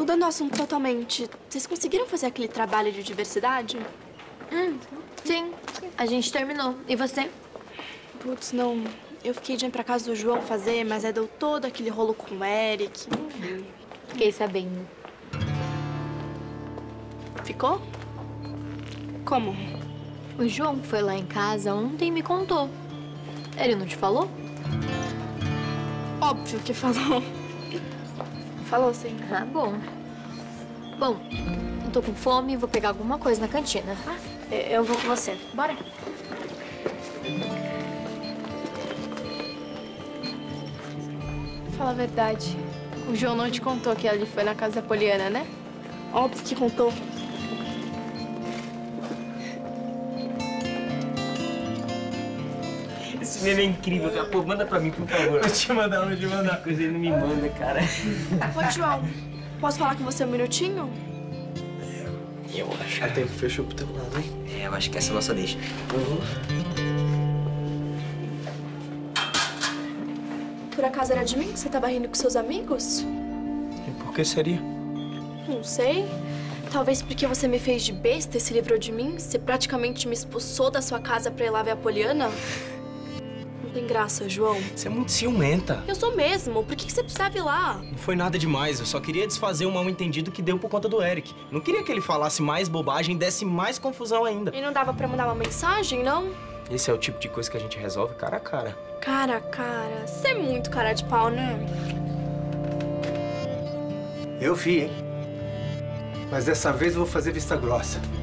mudando o assunto totalmente, vocês conseguiram fazer aquele trabalho de diversidade? Sim, a gente terminou. E você? Putz, não. Eu fiquei de ir pra casa do João fazer, mas aí deu todo aquele rolo com o Eric. Fiquei sabendo. Ficou? Como? O João foi lá em casa ontem e me contou. Ele não te falou? Óbvio que falou. Falou, sim. Ah, bom. Bom, eu tô com fome e vou pegar alguma coisa na cantina. Eu vou com você. Bora. Fala a verdade. O João não te contou que ele foi na casa da Poliana, né? Óbvio que contou. Esse meme é incrível, cara. Pô, manda pra mim, por favor. Vou te mandar. Que coisa ele não me manda, cara. Oi, João. Posso falar com você um minutinho? Eu acho. O tempo fechou pro teu lado, hein? É, eu acho que essa é a nossa deixa. Por acaso era de mim que você tava rindo com seus amigos? E por que seria? Não sei. Talvez porque você me fez de besta e se livrou de mim? Você praticamente me expulsou da sua casa pra ir lá ver a Poliana? Não tem graça, João. Você é muito ciumenta. Eu sou mesmo. Por que você precisava ir lá? Não foi nada demais, eu só queria desfazer o mal-entendido que deu por conta do Eric. Não queria que ele falasse mais bobagem e desse mais confusão ainda. E não dava pra mandar uma mensagem, não? Esse é o tipo de coisa que a gente resolve cara a cara. Cara a cara. Você é muito cara de pau, né? Eu vi, hein? Mas dessa vez eu vou fazer vista grossa.